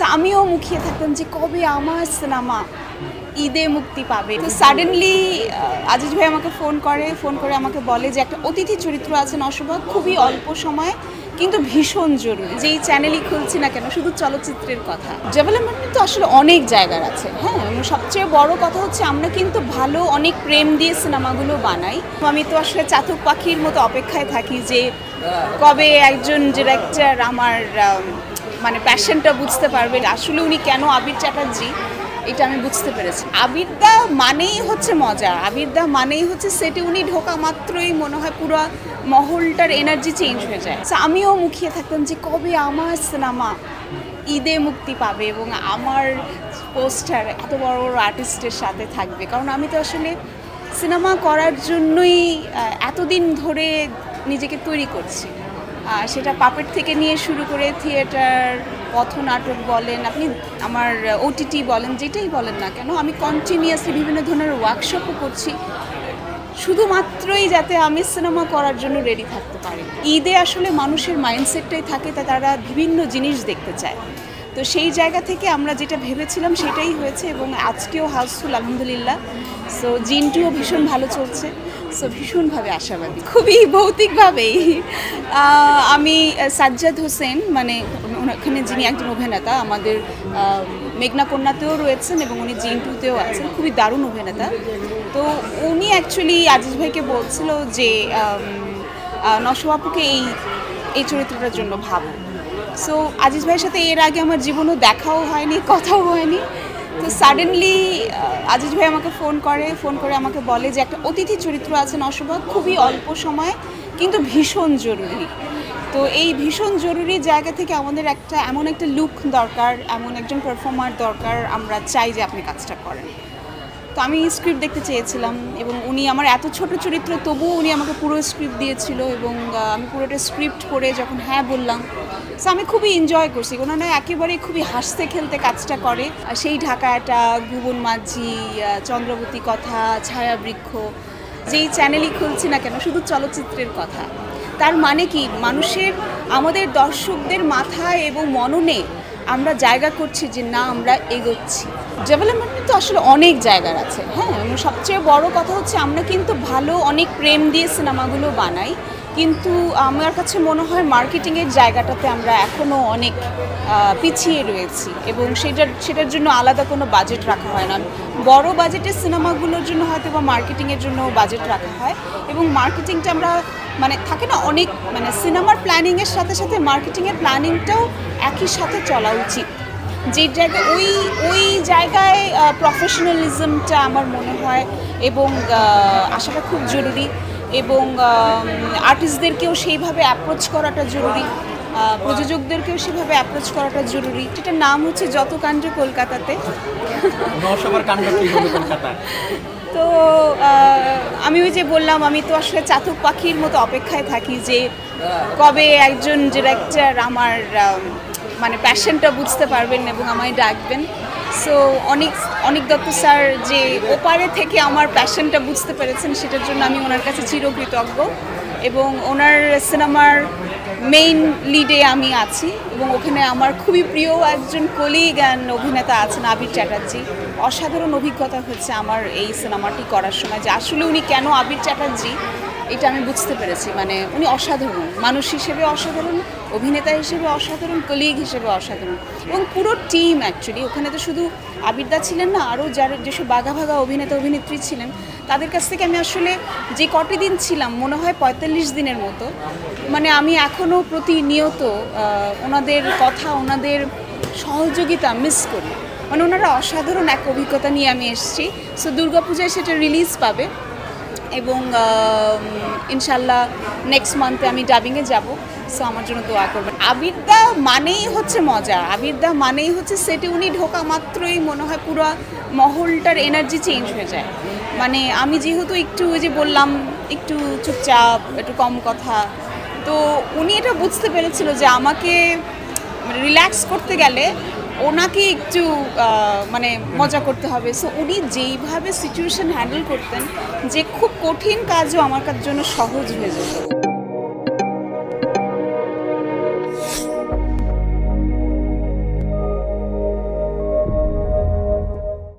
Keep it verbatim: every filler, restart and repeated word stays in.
আমিও মুখিয়ে থাকতাম যে কবে আমার সিনেমা ঈদে মুক্তি পাবে। তো সাডেনলি আজিজ ভাই আমাকে ফোন করে ফোন করে আমাকে বলে যে একটা অতিথি চরিত্র আছে নওশাবা, খুবই অল্প সময় কিন্তু ভীষণ জরুরি, যেই চ্যানেলই খুলছি না কেন শুধু চলচ্চিত্রের কথা। ডেভেলপমেন্ট তো আসলে অনেক জায়গার আছে, হ্যাঁ। সবচেয়ে বড় কথা হচ্ছে আমরা কিন্তু ভালো অনেক প্রেম দিয়ে সিনেমাগুলো বানাই। আমি তো আসলে চাতক পাখির মতো অপেক্ষায় থাকি যে কবে একজন ডিরেক্টর আমার মানে প্যাশনটা বুঝতে পারবে। আসলে উনি কেন আবির চ্যাটার্জি এটা আমি বুঝতে পেরেছি। আবিরদা মানেই হচ্ছে মজা, আবিরদা মানেই হচ্ছে সেটে উনি ঢোকা মাত্রই মনে হয় পুরো মহলটার এনার্জি চেঞ্জ হয়ে যায়। আমিও মুখিয়ে থাকতাম যে কবে আমার সিনেমা ঈদে মুক্তি পাবে এবং আমার পোস্টার এত বড় বড় আর্টিস্টের সাথে থাকবে। কারণ আমি তো আসলে সিনেমা করার জন্যই এতদিন ধরে নিজেকে তৈরি করছি। সেটা পাপেট থেকে নিয়ে শুরু করে থিয়েটার, পথনাটক বলেন, আপনি আমার ওটিটি বলেন, যেটাই বলেন না কেন, আমি কন্টিনিউয়াসলি বিভিন্ন ধরনের ওয়ার্কশপও করছি শুধুমাত্রই যাতে আমি সিনেমা করার জন্য রেডি থাকতে পারি। ঈদে আসলে মানুষের মাইন্ডসেটটাই থাকে, তা তারা বিভিন্ন জিনিস দেখতে চায়। তো সেই জায়গা থেকে আমরা যেটা ভেবেছিলাম সেটাই হয়েছে এবং আজকেও হাউসফুল আলহামদুলিল্লাহ। সো জিনটিও ভীষণ ভালো চলছে, সো ভীষণভাবে আশাবাদী। খুবই ভৌতিকভাবেই আমি সাজ্জাদ হোসেন, মানে ওখানে যিনি একজন অভিনেতা, আমাদের মেঘনা কন্যাতেও রয়েছেন এবং উনি জিনটুতেও আছেন, খুবই দারুণ অভিনেতা। তো উনি অ্যাকচুয়ালি আজিজ ভাইকে বলছিল যে নওশাবা আপুকে এই এই চরিত্রটার জন্য ভাবো। সো আজিজ ভাইয়ের সাথে এর আগে আমার জীবনেও দেখাও হয়নি, কথাও হয়নি। তো সাডেনলি আজিজ ভাই আমাকে ফোন করে ফোন করে আমাকে বলে যে একটা অতিথি চরিত্র আছে নওশাবা, খুবই অল্প সময় কিন্তু ভীষণ জরুরি। তো এই ভীষণ জরুরি জায়গা থেকে আমাদের একটা এমন একটা লুক দরকার, এমন একজন পারফর্মার দরকার, আমরা চাই যে আপনি কাজটা করেন। তো আমি স্ক্রিপ্ট দেখতে চেয়েছিলাম এবং উনি আমার এত ছোট চরিত্র তবুও উনি আমাকে পুরো স্ক্রিপ্ট দিয়েছিল এবং আমি পুরোটা স্ক্রিপ্ট পড়ে যখন হ্যাঁ বললাম, সো আমি খুবই এনজয় করছি। ওনারা একেবারে খুবই হাসতে খেলতে কাজটা করে। সেই ঢাকাটা, ভুবন মাঝি, চন্দ্রবতী কথা, ছায়াবৃক্ষ, যেই চ্যানেলই খুলছি না কেন শুধু চলচ্চিত্রের কথা। তার মানে কি, মানুষের, আমাদের দর্শকদের মাথায় এবং মননে আমরা জায়গা করছি যে না আমরা এগোচ্ছি। ডেভেলপমেন্ট তো আসলে অনেক জায়গার আছে, হ্যাঁ। সবচেয়ে বড় কথা হচ্ছে আমরা কিন্তু ভালো অনেক প্রেম দিয়ে সিনেমাগুলো বানাই, কিন্তু আমার কাছে মনে হয় মার্কেটিংয়ের জায়গাটাতে আমরা এখনও অনেক পিছিয়ে রয়েছি এবং সেটার সেটার জন্য আলাদা কোনো বাজেট রাখা হয় না। বড় বাজেটের সিনেমাগুলোর জন্য হয়তো বা মার্কেটিংয়ের জন্য বাজেট রাখা হয় এবং মার্কেটিংটা আমরা মানে থাকে না অনেক, মানে সিনেমার প্ল্যানিংয়ের সাথে সাথে মার্কেটিংয়ের প্ল্যানিংটাও একই সাথে চলা উচিত। যে জায়গায় ওই ওই জায়গায় প্রফেশনালিজমটা আমার মনে হয় এবং আসাটা খুব জরুরি এবং আর্টিস্টদেরকেও সেইভাবে অ্যাপ্রোচ করাটা জরুরি, প্রযোজকদেরকেও সেভাবে অ্যাপ্রোচ করাটা জরুরি। যেটার নাম হচ্ছে যত কাণ্ড কলকাতাতে। তো আমি ওই যে বললাম, আমি তো আসলে চাতক পাখির মতো অপেক্ষায় থাকি যে কবে একজন ডিরেক্টর আমার মানে প্যাশনটা বুঝতে পারবেন এবং আমায় ডাকবেন। সো অনেক অনেক দত্ত স্যার যে ওপারে থেকে আমার প্যাশনটা বুঝতে পেরেছেন, সেটার জন্য আমি ওনার কাছে চিরকৃতজ্ঞ এবং ওনার সিনেমার মেইন লিডে আমি আছি এবং ওখানে আমার খুবই প্রিয় একজন কলিগ অ্যান্ড অভিনেতা আছেন আবির চ্যাটার্জী। অসাধারণ অভিজ্ঞতা হচ্ছে আমার এই সিনেমাটি করার সময়, যে আসলে উনি কেন আবির চ্যাটার্জি এটা আমি বুঝতে পেরেছি। মানে উনি অসাধারণ মানুষ হিসেবে, অসাধারণ অভিনেতা হিসেবে, অসাধারণ কলিগ হিসেবে অসাধারণ এবং পুরো টিম অ্যাকচুয়ালি। ওখানে তো শুধু আবিরদা ছিলেন না, আরও যারা যেসব বাঘা ভাগা অভিনেতা অভিনেত্রী ছিলেন, তাদের কাছ থেকে আমি আসলে যে কটি দিন ছিলাম, মনে হয় পঁয়তাল্লিশ দিনের মতো, মানে আমি এখনও প্রতিনিয়ত ওনাদের কথা, ওনাদের সহযোগিতা মিস করি। মানে ওনারা অসাধারণ এক অভিজ্ঞতা নিয়ে আমি এসেছি। সো দুর্গাপূজায় সেটা রিলিজ পাবে এবং ইনশাল্লাহ নেক্সট মান্থে আমি ডাবিংয়ে যাব। সো আমার জন্য দোয়া করবেন। আবিরদা মানেই হচ্ছে মজা, আবিরদা মানেই হচ্ছে সেটে উনি ঢোকা মাত্রই মনে হয় পুরো মহলটার এনার্জি চেঞ্জ হয়ে যায়। মানে আমি যেহেতু একটু ওই যে বললাম একটু চুপচাপ, একটু কম কথা, তো উনি এটা বুঝতে পেরেছিল যে আমাকে রিল্যাক্স করতে গেলে ওনাকে একটু মানে মজা করতে হবে। সো উনি যেইভাবে সিচুয়েশন হ্যান্ডেল করতেন যে খুব কঠিন কাজও আমার জন্য সহজ হয়ে যেত।